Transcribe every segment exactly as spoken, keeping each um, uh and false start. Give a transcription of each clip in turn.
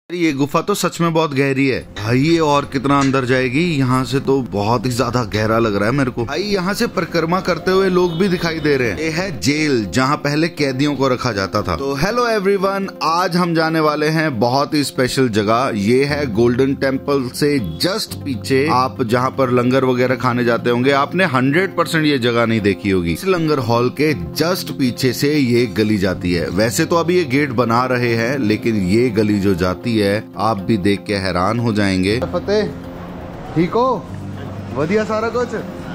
ये गुफा तो सच में बहुत गहरी है भाई। ये और कितना अंदर जाएगी? यहाँ से तो बहुत ही ज्यादा गहरा लग रहा है मेरे को भाई। यहाँ से परिक्रमा करते हुए लोग भी दिखाई दे रहे हैं। ये है जेल जहाँ पहले कैदियों को रखा जाता था। तो हेलो एवरीवन, आज हम जाने वाले हैं बहुत ही स्पेशल जगह। ये है गोल्डन टेम्पल से जस्ट पीछे। आप जहाँ पर लंगर वगैरह खाने जाते होंगे, आपने हंड्रेड परसेंट ये जगह नहीं देखी होगी। इस लंगर हॉल के जस्ट पीछे से ये गली जाती है। वैसे तो अभी ये गेट बना रहे हैं, लेकिन ये गली जो जाती है आप भी देख के हैरान हो जाएंगे। फतेह, ठीक हो? बढ़िया सारा कुछ।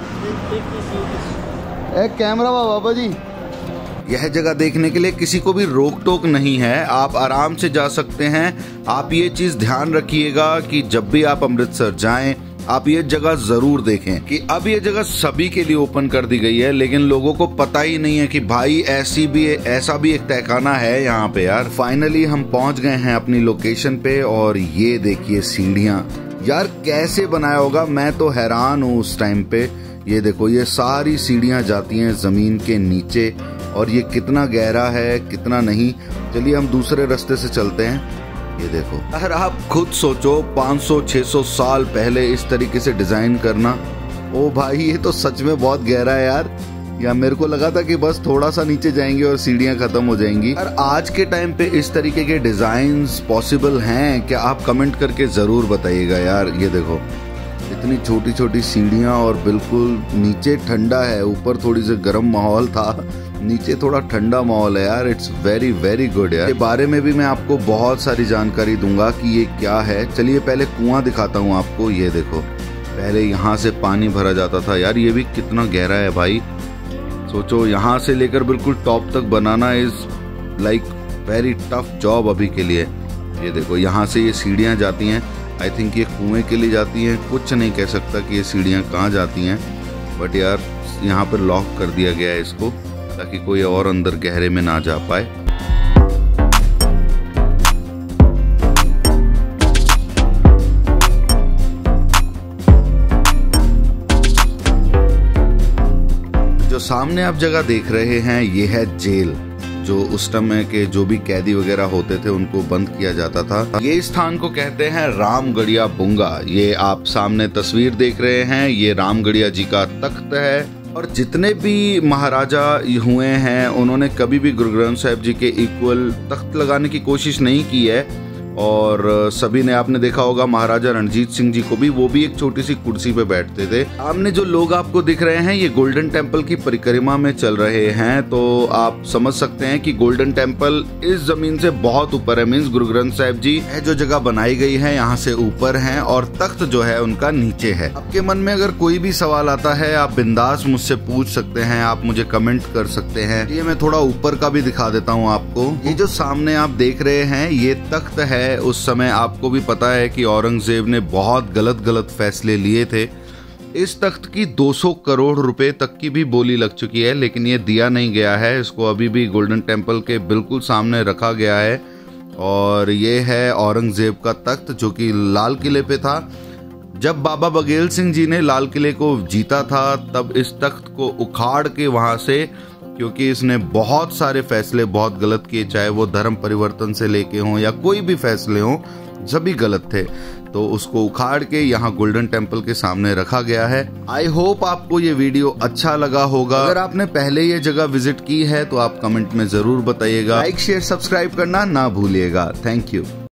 एक कैमरा वा बाबा जी। यह जगह देखने के लिए किसी को भी रोक टोक नहीं है, आप आराम से जा सकते हैं। आप ये चीज ध्यान रखिएगा कि जब भी आप अमृतसर जाएं, आप ये जगह जरूर देखें कि अब ये जगह सभी के लिए ओपन कर दी गई है, लेकिन लोगों को पता ही नहीं है कि भाई ऐसी भी ऐसा भी एक तहखाना है यहाँ पे यार। फाइनली हम पहुंच गए हैं अपनी लोकेशन पे और ये देखिए सीढ़ियाँ यार, कैसे बनाया होगा। मैं तो हैरान हूँ उस टाइम पे। ये देखो, ये सारी सीढ़ियाँ जाती हैं जमीन के नीचे और ये कितना गहरा है कितना नहीं। चलिए हम दूसरे रास्ते से चलते हैं। ये देखो, अगर आप खुद सोचो पाँच सौ छह सौ साल पहले इस तरीके से डिजाइन करना, ओ भाई ये तो सच में बहुत गहरा है यार। या मेरे को लगा था कि बस थोड़ा सा नीचे जाएंगे और सीढ़ियां खत्म हो जाएंगी। और आज के टाइम पे इस तरीके के डिजाइन्स पॉसिबल हैं क्या? आप कमेंट करके जरूर बताइएगा यार। ये देखो, इतनी छोटी छोटी सीढ़ियां और बिल्कुल नीचे ठंडा है, ऊपर थोड़ी सी गर्म माहौल था, नीचे थोड़ा ठंडा माहौल है यार। इट्स वेरी वेरी गुड यार। के बारे में भी मैं आपको बहुत सारी जानकारी दूंगा कि ये क्या है। चलिए पहले कुआं दिखाता हूँ आपको। ये देखो, पहले यहाँ से पानी भरा जाता था यार। ये भी कितना गहरा है भाई। सोचो, यहाँ से लेकर बिल्कुल टॉप तक बनाना is like very tough job अभी के लिए। ये देखो, यहाँ से ये सीढ़ियाँ जाती हैं। आई थिंक ये कुएं के लिए जाती हैं। कुछ नहीं कह सकता कि ये सीढ़ियाँ कहाँ जाती हैं, बट यार यहाँ पर लॉक कर दिया गया है इसको, ताकि कोई और अंदर गहरे में ना जा पाए। जो सामने आप जगह देख रहे हैं, ये है जेल, जो उस समय के जो भी कैदी वगैरह होते थे उनको बंद किया जाता था। ये स्थान को कहते हैं रामगढ़िया बुंगा। ये आप सामने तस्वीर देख रहे हैं, ये रामगढ़िया जी का तख्त है। और जितने भी महाराजा हुए हैं, उन्होंने कभी भी गुरु ग्रंथ साहिब जी के इक्वल तख्त लगाने की कोशिश नहीं की है। और सभी ने, आपने देखा होगा महाराजा रणजीत सिंह जी को भी, वो भी एक छोटी सी कुर्सी पे बैठते थे। सामने जो लोग आपको दिख रहे हैं, ये गोल्डन टेम्पल की परिक्रमा में चल रहे हैं। तो आप समझ सकते हैं कि गोल्डन टेम्पल इस जमीन से बहुत ऊपर है। मीन्स गुरु ग्रंथ साहिब जी है जो जगह बनाई गई है, यहाँ से ऊपर है और तख्त जो है उनका नीचे है। आपके मन में अगर कोई भी सवाल आता है, आप बिंदास मुझसे पूछ सकते हैं, आप मुझे कमेंट कर सकते हैं। ये मैं थोड़ा ऊपर का भी दिखा देता हूँ आपको। ये जो सामने आप देख रहे हैं, ये तख्त है। उस समय आपको भी पता है कि औरंगजेब ने बहुत गलत गलत फैसले लिए थे। इस तख्त की दो सौ करोड़ रुपए तक की भी बोली लग चुकी है, लेकिन ये दिया नहीं गया है। इसको अभी भी गोल्डन टेम्पल के बिल्कुल सामने रखा गया है। और ये है औरंगजेब का तख्त, जो कि लाल किले पे था। जब बाबा बघेल सिंह जी ने लाल किले को जीता था, तब इस तख्त को उखाड़ के वहां से, क्योंकि इसने बहुत सारे फैसले बहुत गलत किए, चाहे वो धर्म परिवर्तन से लेके हों या कोई भी फैसले हों, सभी गलत थे। तो उसको उखाड़ के यहाँ गोल्डन टेम्पल के सामने रखा गया है। आई होप आपको ये वीडियो अच्छा लगा होगा। अगर आपने पहले ये जगह विजिट की है तो आप कमेंट में जरूर बताइएगा। लाइक शेयर सब्सक्राइब करना ना भूलिएगा। Thank you.